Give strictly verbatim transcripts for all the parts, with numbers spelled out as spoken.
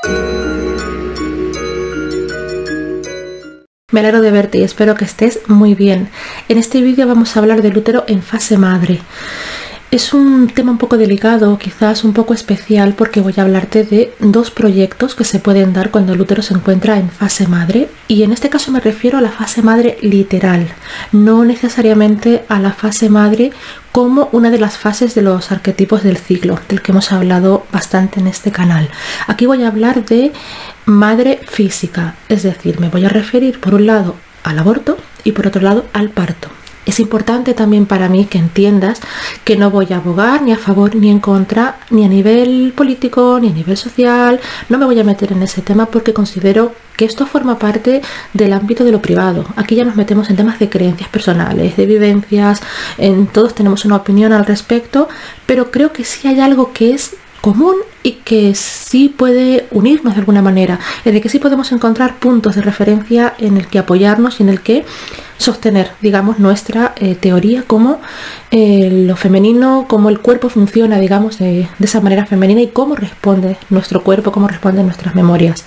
Me alegro de verte y espero que estés muy bien. En este vídeo vamos a hablar del útero en fase madre. Es un tema un poco delicado, quizás un poco especial, porque voy a hablarte de dos proyectos que se pueden dar cuando el útero se encuentra en fase madre. Y en este caso me refiero a la fase madre literal, no necesariamente a la fase madre como una de las fases de los arquetipos del ciclo, del que hemos hablado bastante en este canal. Aquí voy a hablar de madre física, es decir, me voy a referir por un lado al aborto y por otro lado al parto. Es importante también para mí que entiendas que no voy a abogar ni a favor ni en contra, ni a nivel político ni a nivel social. No me voy a meter en ese tema porque considero que esto forma parte del ámbito de lo privado. Aquí ya nos metemos en temas de creencias personales, de vivencias, en, todos tenemos una opinión al respecto, pero creo que sí hay algo que es común y que sí puede unirnos de alguna manera, en el que sí podemos encontrar puntos de referencia en el que apoyarnos y en el que sostener, digamos, nuestra eh, teoría, como eh, lo femenino, cómo el cuerpo funciona, digamos, de, de esa manera femenina y cómo responde nuestro cuerpo, cómo responden nuestras memorias.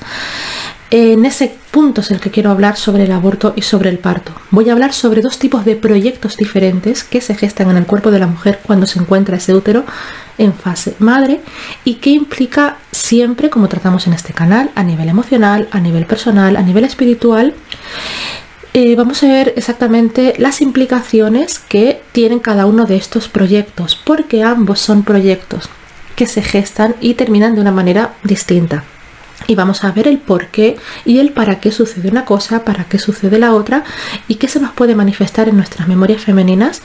En ese punto es el que quiero hablar sobre el aborto y sobre el parto. Voy a hablar sobre dos tipos de proyectos diferentes que se gestan en el cuerpo de la mujer cuando se encuentra ese útero en fase madre y qué implica siempre, como tratamos en este canal, a nivel emocional, a nivel personal, a nivel espiritual. Eh, vamos a ver exactamente las implicaciones que tienen cada uno de estos proyectos, porque ambos son proyectos que se gestan y terminan de una manera distinta. Y vamos a ver el por qué y el para qué sucede una cosa, para qué sucede la otra y qué se nos puede manifestar en nuestras memorias femeninas,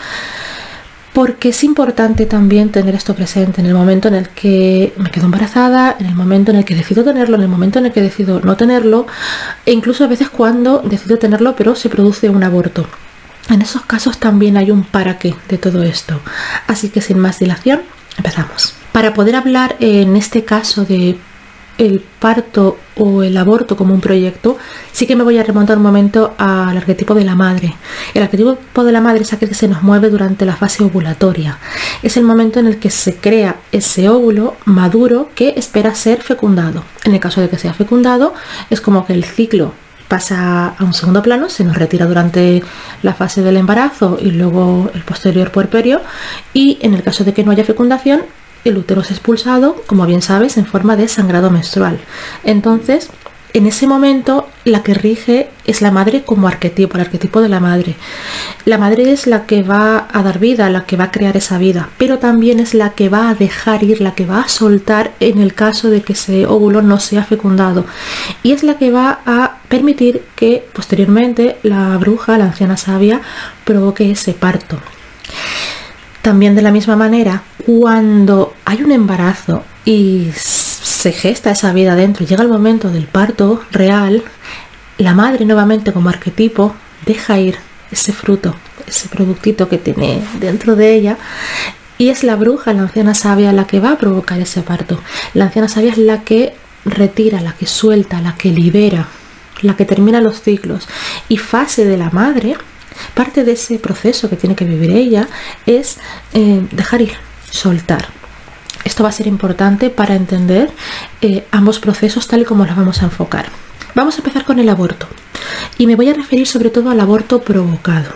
porque es importante también tener esto presente en el momento en el que me quedo embarazada, en el momento en el que decido tenerlo, en el momento en el que decido no tenerlo, e incluso a veces cuando decido tenerlo pero se produce un aborto. En esos casos también hay un para qué de todo esto. Así que sin más dilación, empezamos. Para poder hablar en este caso de el parto o el aborto como un proyecto, sí que me voy a remontar un momento al arquetipo de la madre. El arquetipo de la madre es aquel que se nos mueve durante la fase ovulatoria. Es el momento en el que se crea ese óvulo maduro que espera ser fecundado. En el caso de que sea fecundado, es como que el ciclo pasa a un segundo plano, se nos retira durante la fase del embarazo y luego el posterior puerperio, y en el caso de que no haya fecundación, el útero es expulsado, como bien sabes, en forma de sangrado menstrual. Entonces, en ese momento, la que rige es la madre como arquetipo, el arquetipo de la madre. La madre es la que va a dar vida, la que va a crear esa vida, pero también es la que va a dejar ir, la que va a soltar en el caso de que ese óvulo no sea fecundado. Y es la que va a permitir que posteriormente la bruja, la anciana sabia, provoque ese parto. También de la misma manera, cuando hay un embarazo y se gesta esa vida dentro y llega el momento del parto real, la madre nuevamente como arquetipo deja ir ese fruto, ese productito que tiene dentro de ella, y es la bruja, la anciana sabia, la que va a provocar ese parto. La anciana sabia es la que retira, la que suelta, la que libera, la que termina los ciclos. Y fase de la madre, parte de ese proceso que tiene que vivir ella es eh, dejar ir, soltar. Esto va a ser importante para entender eh, ambos procesos tal y como los vamos a enfocar. Vamos a empezar con el aborto y me voy a referir sobre todo al aborto provocado.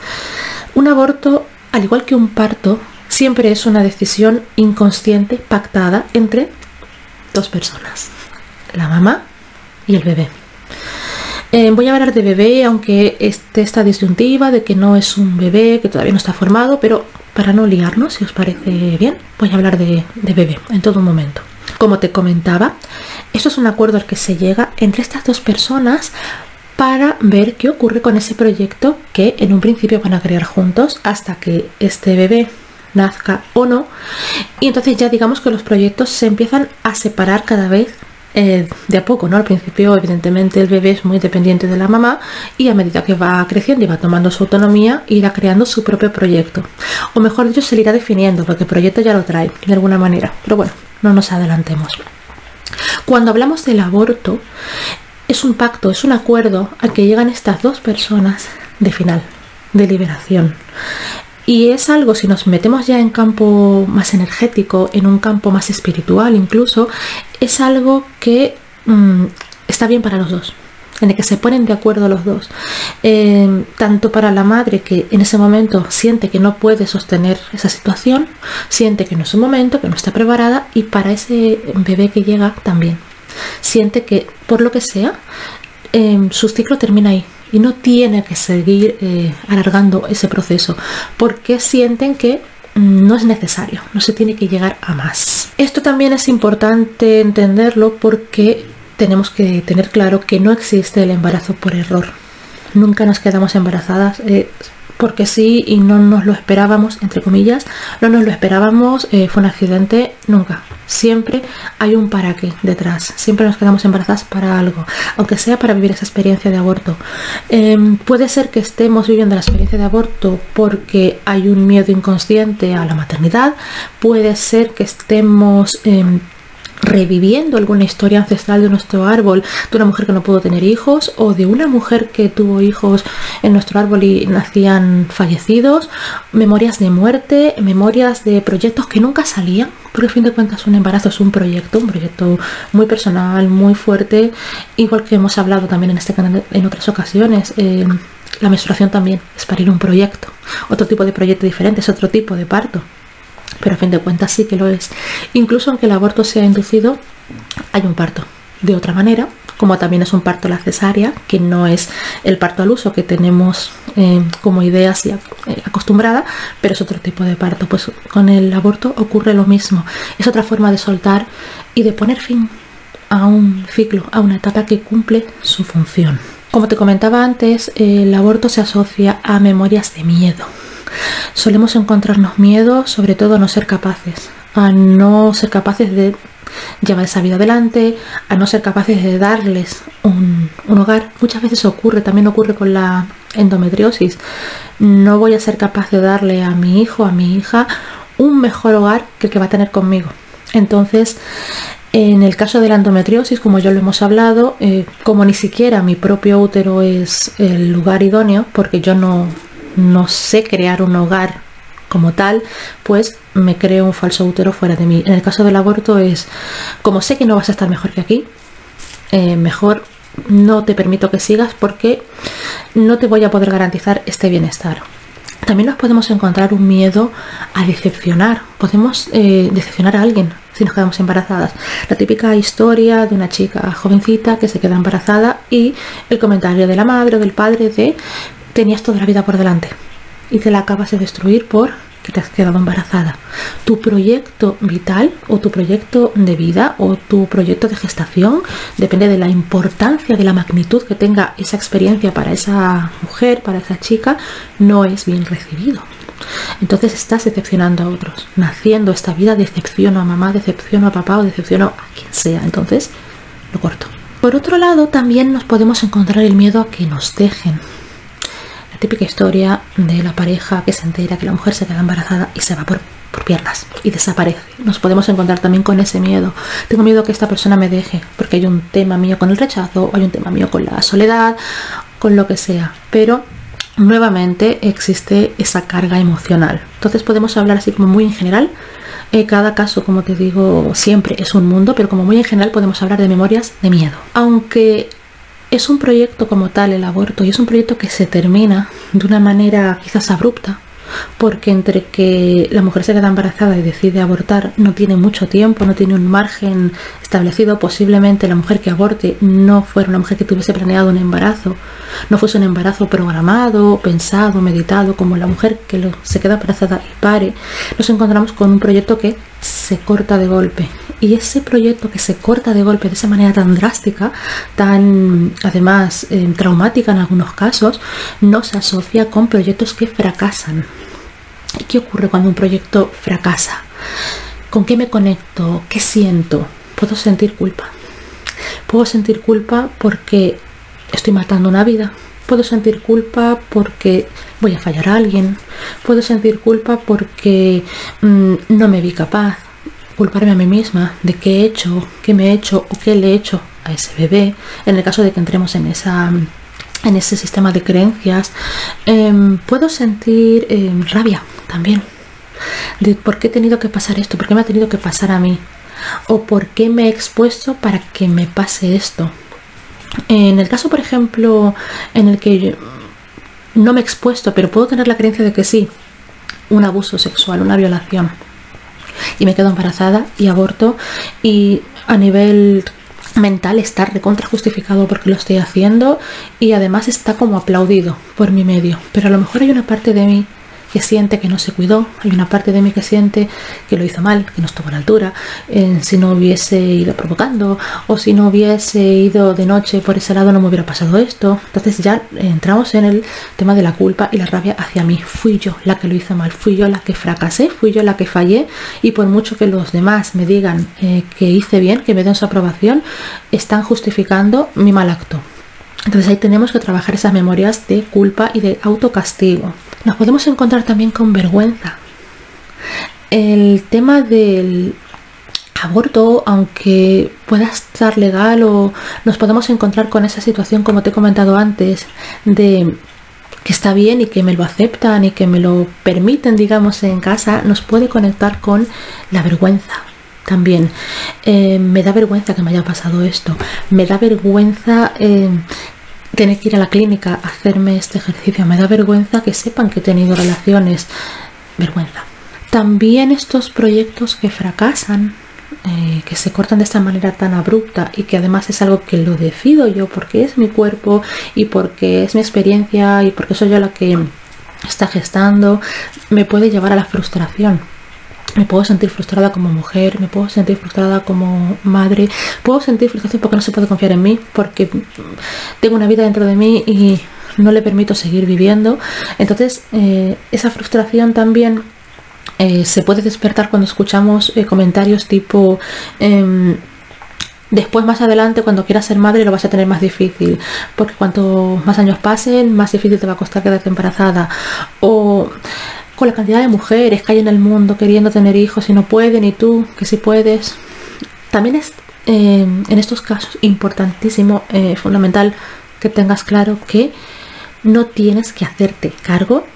Un aborto, al igual que un parto, siempre es una decisión inconsciente pactada entre dos personas, la mamá y el bebé. Eh, voy a hablar de bebé, aunque esté esta disyuntiva de que no es un bebé, que todavía no está formado, pero para no liarnos, si os parece bien, voy a hablar de, de bebé en todo momento. Como te comentaba, esto es un acuerdo al que se llega entre estas dos personas para ver qué ocurre con ese proyecto que en un principio van a crear juntos hasta que este bebé nazca o no. Y entonces ya digamos que los proyectos se empiezan a separar cada vez Eh, de a poco, ¿no? Al principio, evidentemente, el bebé es muy dependiente de la mamá y a medida que va creciendo y va tomando su autonomía, irá creando su propio proyecto. O mejor dicho, se le irá definiendo, porque el proyecto ya lo trae, de alguna manera. Pero bueno, no nos adelantemos. Cuando hablamos del aborto, es un pacto, es un acuerdo al que llegan estas dos personas de final, de liberación. Y es algo, si nos metemos ya en campo más energético, en un campo más espiritual incluso, es algo que mmm, está bien para los dos, en el que se ponen de acuerdo los dos, eh, tanto para la madre, que en ese momento siente que no puede sostener esa situación, siente que no es un momento, que no está preparada, y para ese bebé que llega también siente que por lo que sea eh, su ciclo termina ahí y no tiene que seguir eh, alargando ese proceso, porque sienten que no es necesario, no se tiene que llegar a más. Esto también es importante entenderlo, porque tenemos que tener claro que no existe el embarazo por error. Nunca nos quedamos embarazadas eh, porque sí y no nos lo esperábamos, entre comillas, no nos lo esperábamos, eh, fue un accidente, nunca. Siempre hay un para qué detrás, siempre nos quedamos embarazadas para algo, aunque sea para vivir esa experiencia de aborto. Eh, puede ser que estemos viviendo la experiencia de aborto porque hay un miedo inconsciente a la maternidad, puede ser que estemos eh, reviviendo alguna historia ancestral de nuestro árbol, de una mujer que no pudo tener hijos, o de una mujer que tuvo hijos en nuestro árbol y nacían fallecidos, memorias de muerte, memorias de proyectos que nunca salían, porque a fin de cuentas un embarazo es un proyecto, un proyecto muy personal, muy fuerte, igual que hemos hablado también en este canal en otras ocasiones. eh, la menstruación también es parir un proyecto, otro tipo de proyecto diferente, es otro tipo de parto, pero a fin de cuentas sí que lo es. Incluso aunque el aborto sea inducido, hay un parto de otra manera, como también es un parto la cesárea, que no es el parto al uso que tenemos eh, como idea así eh, acostumbrada, pero es otro tipo de parto. Pues con el aborto ocurre lo mismo, es otra forma de soltar y de poner fin a un ciclo, a una etapa que cumple su función. Como te comentaba antes, el aborto se asocia a memorias de miedo. Solemos encontrarnos miedo, sobre todo a no ser capaces, a no ser capaces de llevar esa vida adelante, a no ser capaces de darles un, un hogar. Muchas veces ocurre, también ocurre con la endometriosis. No voy a ser capaz de darle a mi hijo, a mi hija, un mejor hogar que el que va a tener conmigo. Entonces, en el caso de la endometriosis, como ya lo hemos hablado, eh, como ni siquiera mi propio útero es el lugar idóneo, porque yo no... no sé crear un hogar como tal, pues me creo un falso útero fuera de mí. En el caso del aborto es, como sé que no vas a estar mejor que aquí, eh, mejor no te permito que sigas porque no te voy a poder garantizar este bienestar. También nos podemos encontrar un miedo a decepcionar. Podemos eh, decepcionar a alguien si nos quedamos embarazadas. La típica historia de una chica jovencita que se queda embarazada y el comentario de la madre o del padre de tenías toda la vida por delante y te la acabas de destruir porque te has quedado embarazada. Tu proyecto vital o tu proyecto de vida o tu proyecto de gestación depende de la importancia, de la magnitud que tenga esa experiencia para esa mujer, para esa chica, no es bien recibido. Entonces estás decepcionando a otros. Naciendo esta vida decepciono a mamá, decepciono a papá o decepciono a quien sea. Entonces lo corto. Por otro lado, también nos podemos encontrar el miedo a que nos dejen. La típica historia de la pareja que se entera que la mujer se queda embarazada y se va por, por piernas y desaparece. Nos podemos encontrar también con ese miedo. Tengo miedo a que esta persona me deje porque hay un tema mío con el rechazo, hay un tema mío con la soledad, con lo que sea. Pero nuevamente existe esa carga emocional. Entonces podemos hablar así como muy en general. Eh, cada caso, como te digo, siempre es un mundo, pero como muy en general podemos hablar de memorias de miedo. Aunque es un proyecto como tal el aborto y es un proyecto que se termina de una manera quizás abrupta, porque entre que la mujer se queda embarazada y decide abortar no tiene mucho tiempo, no tiene un margen establecido. Posiblemente la mujer que aborte no fuera una mujer que tuviese planeado un embarazo, no fuese un embarazo programado, pensado, meditado, como la mujer que lo, se queda embarazada y pare. Nos encontramos con un proyecto que se corta de golpe, y ese proyecto que se corta de golpe de esa manera tan drástica, tan además eh, traumática en algunos casos, no se asocia con proyectos que fracasan. ¿Y qué ocurre cuando un proyecto fracasa? ¿Con qué me conecto? ¿Qué siento? Puedo sentir culpa. Puedo sentir culpa porque estoy matando una vida. Puedo sentir culpa porque voy a fallar a alguien. Puedo sentir culpa porque mmm, no me vi capaz. Culparme a mí misma de qué he hecho, qué me he hecho o qué le he hecho a ese bebé. En el caso de que entremos en esa... en ese sistema de creencias, eh, puedo sentir eh, rabia también de por qué he tenido que pasar esto, por qué me ha tenido que pasar a mí. o por qué me he expuesto para que me pase esto. En el caso, por ejemplo, en el que yo no me he expuesto, pero puedo tener la creencia de que sí, un abuso sexual, una violación, y me quedo embarazada y aborto, y a nivel mental está recontra justificado porque lo estoy haciendo, y además está como aplaudido por mi medio, pero a lo mejor hay una parte de mí que siente que no se cuidó, hay una parte de mí que siente que lo hizo mal, que no estuvo a la altura, eh, si no hubiese ido provocando, o si no hubiese ido de noche por ese lado no me hubiera pasado esto. Entonces ya entramos en el tema de la culpa y la rabia hacia mí. Fui yo la que lo hizo mal, fui yo la que fracasé, fui yo la que fallé, y por mucho que los demás me digan eh, que hice bien, que me den su aprobación, están justificando mi mal acto. Entonces ahí tenemos que trabajar esas memorias de culpa y de autocastigo. Nos podemos encontrar también con vergüenza. El tema del aborto, aunque pueda estar legal, o nos podemos encontrar con esa situación, como te he comentado antes, de que está bien y que me lo aceptan y que me lo permiten, digamos, en casa, nos puede conectar con la vergüenza. También eh, me da vergüenza que me haya pasado esto, me da vergüenza eh, tener que ir a la clínica a hacerme este ejercicio, me da vergüenza que sepan que he tenido relaciones, vergüenza. También estos proyectos que fracasan, eh, que se cortan de esta manera tan abrupta, y que además es algo que lo decido yo porque es mi cuerpo y porque es mi experiencia y porque soy yo la que está gestando, me puede llevar a la frustración. Me puedo sentir frustrada como mujer, me puedo sentir frustrada como madre, puedo sentir frustración porque no se puede confiar en mí, porque tengo una vida dentro de mí y no le permito seguir viviendo. Entonces eh, esa frustración también eh, se puede despertar cuando escuchamos eh, comentarios tipo eh, después, más adelante, cuando quieras ser madre lo vas a tener más difícil, porque cuanto más años pasen, más difícil te va a costar quedarte embarazada, o con la cantidad de mujeres que hay en el mundo queriendo tener hijos y no pueden, y tú que sí puedes. También es eh, en estos casos importantísimo, eh, fundamental, que tengas claro que no tienes que hacerte cargo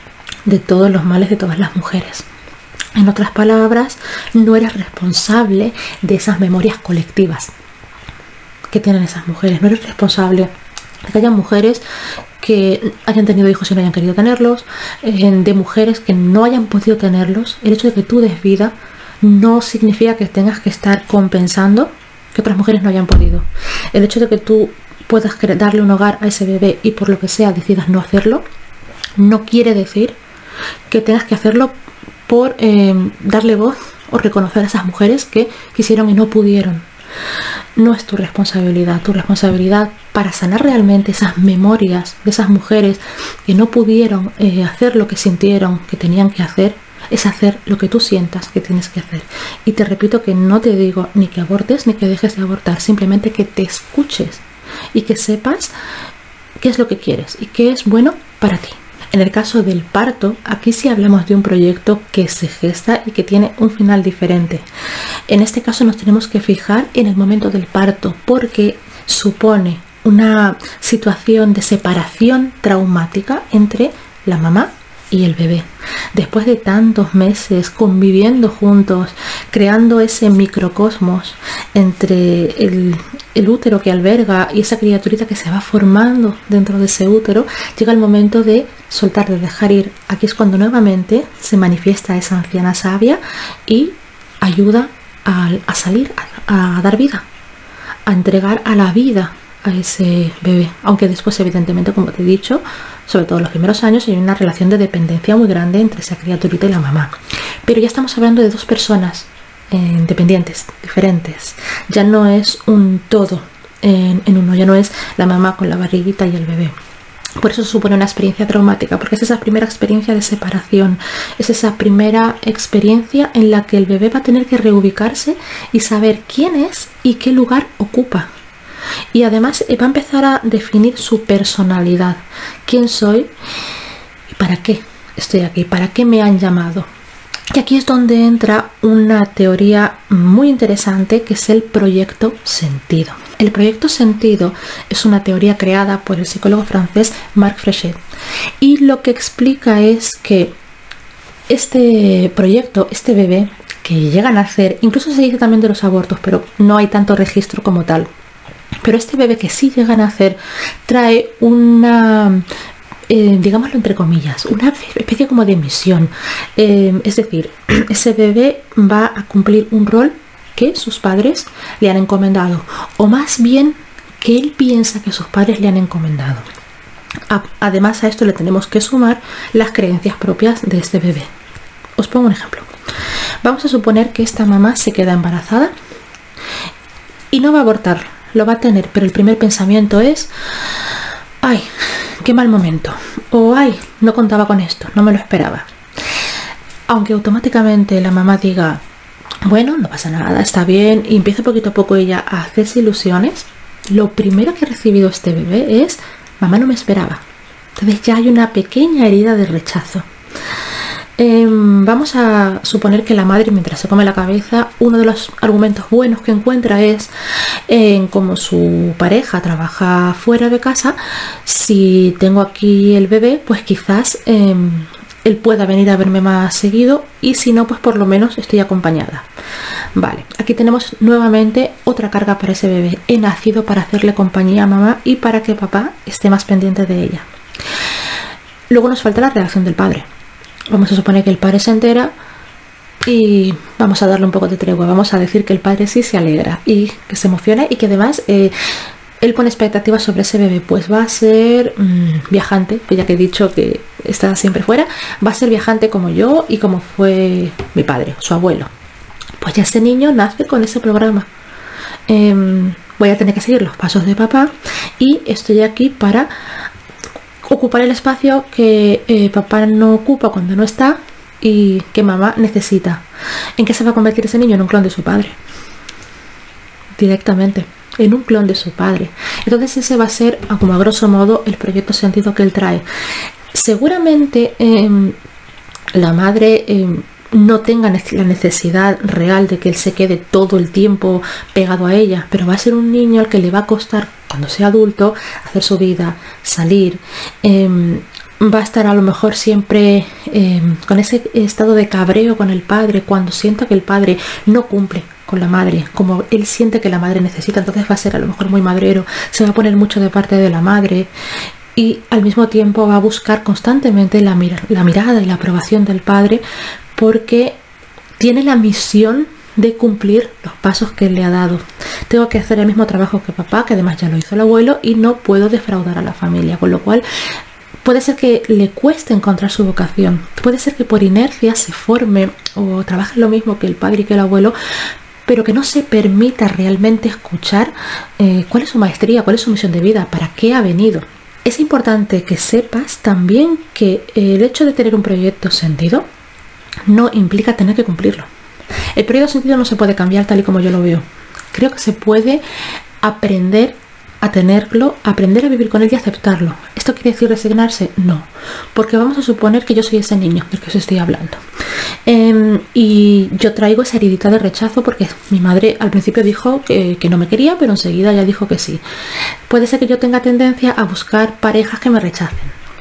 de todos los males de todas las mujeres. En otras palabras, no eres responsable de esas memorias colectivas que tienen esas mujeres. No eres responsable de que haya mujeres que hayan tenido hijos y no hayan querido tenerlos, eh, de mujeres que no hayan podido tenerlos. El hecho de que tú des vida no significa que tengas que estar compensando que otras mujeres no hayan podido. El hecho de que tú puedas darle un hogar a ese bebé y por lo que sea decidas no hacerlo, no quiere decir que tengas que hacerlo por eh, darle voz o reconocer a esas mujeres que quisieron y no pudieron. No es tu responsabilidad. Tu responsabilidad para sanar realmente esas memorias de esas mujeres que no pudieron eh, hacer lo que sintieron que tenían que hacer, es hacer lo que tú sientas que tienes que hacer. Y te repito que no te digo ni que abortes ni que dejes de abortar, simplemente que te escuches y que sepas qué es lo que quieres y qué es bueno para ti. En el caso del parto, aquí sí hablamos de un proyecto que se gesta y que tiene un final diferente. En este caso nos tenemos que fijar en el momento del parto, porque supone una situación de separación traumática entre la mamá y el bebé. Después de tantos meses conviviendo juntos, creando ese microcosmos entre el, el útero que alberga y esa criaturita que se va formando dentro de ese útero, llega el momento de soltar, de dejar ir. Aquí es cuando nuevamente se manifiesta esa anciana sabia y ayuda a, a salir, a, a dar vida, a entregar a la vida a ese bebé, aunque después evidentemente, como te he dicho, sobre todo en los primeros años hay una relación de dependencia muy grande entre esa criaturita y la mamá, pero ya estamos hablando de dos personas eh, independientes, diferentes. Ya no es un todo en, en uno, ya no es la mamá con la barriguita y el bebé. Por eso supone una experiencia traumática, porque es esa primera experiencia de separación, es esa primera experiencia en la que el bebé va a tener que reubicarse y saber quién es y qué lugar ocupa. Y además va a empezar a definir su personalidad. ¿Quién soy? ¿Y para qué estoy aquí? ¿Para qué me han llamado? Y aquí es donde entra una teoría muy interesante, que es el proyecto sentido. El proyecto sentido es una teoría creada por el psicólogo francés Marc Frechet. Y lo que explica es que este proyecto, este bebé, que llegan a hacer, incluso se dice también de los abortos, pero no hay tanto registro como tal. Pero este bebé que sí llegan a hacer trae una, eh, digámoslo entre comillas, una especie como de misión. Eh, es decir, ese bebé va a cumplir un rol que sus padres le han encomendado, o más bien que él piensa que sus padres le han encomendado. Además a esto le tenemos que sumar las creencias propias de este bebé. Os pongo un ejemplo. Vamos a suponer que esta mamá se queda embarazada y no va a abortar, lo va a tener, pero el primer pensamiento es: ay, qué mal momento, o ay, no contaba con esto, no me lo esperaba. Aunque automáticamente la mamá diga: bueno, no pasa nada, está bien, y empieza poquito a poco ella a hacerse ilusiones, lo primero que ha recibido este bebé es: mamá no me esperaba. Entonces ya hay una pequeña herida de rechazo. Eh, vamos a suponer que la madre, mientras se come la cabeza, uno de los argumentos buenos que encuentra es en eh, como su pareja trabaja fuera de casa, si tengo aquí el bebé, pues quizás eh, él pueda venir a verme más seguido, y si no, pues por lo menos estoy acompañada. Vale, aquí tenemos nuevamente otra carga para ese bebé. He nacido para hacerle compañía a mamá y para que papá esté más pendiente de ella. Luego nos falta la reacción del padre. Vamos a suponer que el padre se entera y vamos a darle un poco de tregua. Vamos a decir que el padre sí se alegra y que se emociona, y que además eh, él pone expectativas sobre ese bebé. Pues va a ser mmm, viajante, ya que he dicho que está siempre fuera, va a ser viajante como yo y como fue mi padre, su abuelo. Pues ya ese niño nace con ese programa. Eh, voy a tener que seguir los pasos de papá y estoy aquí para ocupar el espacio que eh, papá no ocupa cuando no está y que mamá necesita. ¿En qué se va a convertir ese niño? En un clon de su padre. Directamente, en un clon de su padre. Entonces ese va a ser, como a grosso modo, el proyecto sentido que él trae. Seguramente eh, la madre eh, no tenga la necesidad real de que él se quede todo el tiempo pegado a ella, pero va a ser un niño al que le va a costar, cuando sea adulto, hacer su vida, salir. Eh, va a estar a lo mejor siempre eh, con ese estado de cabreo con el padre, cuando sienta que el padre no cumple con la madre como él siente que la madre necesita. Entonces va a ser a lo mejor muy madrero, se va a poner mucho de parte de la madre, y al mismo tiempo va a buscar constantemente la, mir la mirada y la aprobación del padre, porque tiene la misión de cumplir los pasos que él le ha dado. Tengo que hacer el mismo trabajo que papá, que además ya lo hizo el abuelo, y no puedo defraudar a la familia, con lo cual puede ser que le cueste encontrar su vocación, puede ser que por inercia se forme o trabaje lo mismo que el padre y que el abuelo, pero que no se permita realmente escuchar eh, cuál es su maestría, cuál es su misión de vida, para qué ha venido. Es importante que sepas también que el hecho de tener un proyecto sentido no implica tener que cumplirlo. El proyecto sentido no se puede cambiar tal y como yo lo veo. Creo que se puede aprender a tenerlo, aprender a vivir con él y aceptarlo. ¿Esto quiere decir resignarse? No, porque vamos a suponer que yo soy ese niño del que os estoy hablando. Eh, y yo traigo esa heridita de rechazo porque mi madre al principio dijo que, que no me quería, pero enseguida ya dijo que sí. Puede ser que yo tenga tendencia a buscar parejas que me rechacen.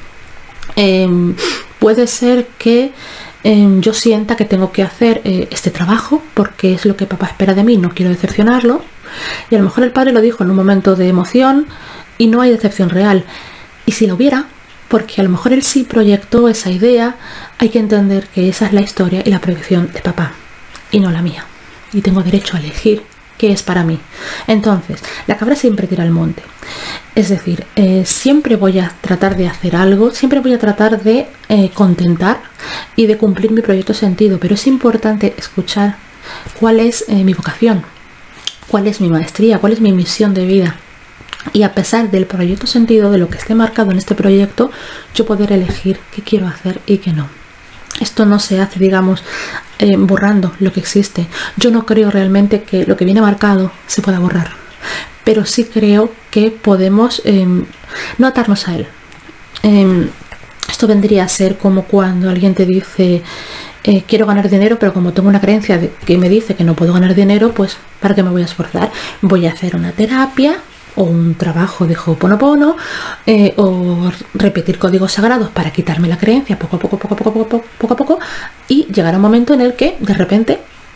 Eh, puede ser que eh, yo sienta que tengo que hacer eh, este trabajo porque es lo que papá espera de mí, no quiero decepcionarlo. Y a lo mejor el padre lo dijo en un momento de emoción y no hay decepción real. Y si lo hubiera, porque a lo mejor él sí proyectó esa idea, hay que entender que esa es la historia y la proyección de papá y no la mía. Y tengo derecho a elegir qué es para mí. Entonces, la cabra siempre tira al monte. Es decir, eh, siempre voy a tratar de hacer algo, siempre voy a tratar de eh, contentar y de cumplir mi proyecto sentido, pero es importante escuchar cuál es eh, mi vocación, cuál es mi maestría, cuál es mi misión de vida. Y a pesar del proyecto sentido, de lo que esté marcado en este proyecto, yo poder elegir qué quiero hacer y qué no. Esto no se hace, digamos, eh, borrando lo que existe. Yo no creo realmente que lo que viene marcado se pueda borrar, pero sí creo que podemos eh, no atarnos a él. Eh, esto vendría a ser como cuando alguien te dice eh, quiero ganar dinero, pero como tengo una creencia de que me dice que no puedo ganar dinero, pues ¿para qué me voy a esforzar? Voy a hacer una terapia o un trabajo de Ho'oponopono eh, o repetir códigos sagrados para quitarme la creencia poco a poco, poco a poco, poco a poco, poco a poco, y llegar a un momento en el que de repente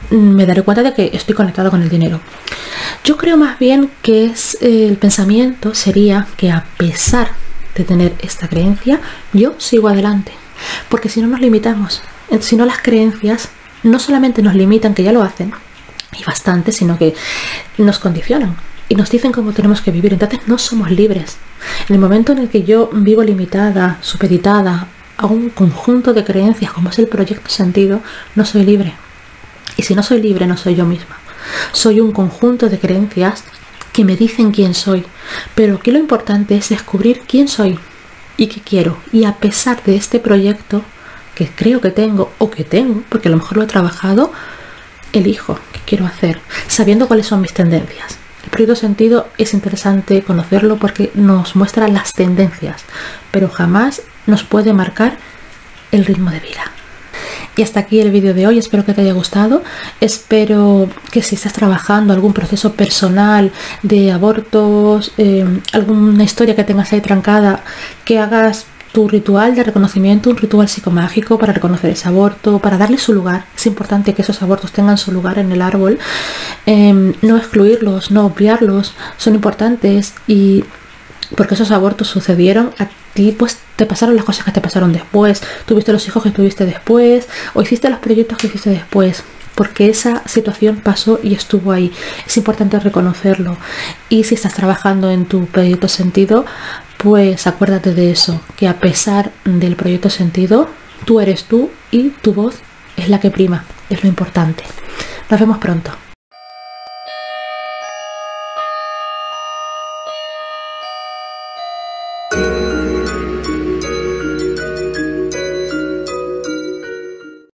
me daré cuenta de que estoy conectado con el dinero. Yo creo más bien que es, eh, el pensamiento sería que a pesar de tener esta creencia, yo sigo adelante. Porque si no nos limitamos, si no las creencias no solamente nos limitan, que ya lo hacen, y bastante, sino que nos condicionan y nos dicen cómo tenemos que vivir. Entonces no somos libres. En el momento en el que yo vivo limitada, supeditada a un conjunto de creencias como es el proyecto sentido, no soy libre. Y si no soy libre, no soy yo misma. Soy un conjunto de creencias que me dicen quién soy. Pero aquí lo importante es descubrir quién soy y qué quiero. Y a pesar de este proyecto que creo que tengo o que tengo, porque a lo mejor lo he trabajado, elijo qué quiero hacer, sabiendo cuáles son mis tendencias. El proyecto sentido es interesante conocerlo porque nos muestra las tendencias, pero jamás nos puede marcar el ritmo de vida. Y hasta aquí el vídeo de hoy, espero que te haya gustado, espero que si estás trabajando algún proceso personal de abortos, eh, alguna historia que tengas ahí trancada, que hagas tu ritual de reconocimiento, un ritual psicomágico para reconocer ese aborto, para darle su lugar. Es importante que esos abortos tengan su lugar en el árbol, eh, no excluirlos, no obviarlos, son importantes, y porque esos abortos sucedieron a ti, pues te pasaron las cosas que te pasaron después, tuviste los hijos que tuviste después, o hiciste los proyectos que hiciste después, porque esa situación pasó y estuvo ahí. Es importante reconocerlo. Y si estás trabajando en tu proyecto sentido, pues acuérdate de eso, que a pesar del proyecto sentido, tú eres tú y tu voz es la que prima, es lo importante. Nos vemos pronto.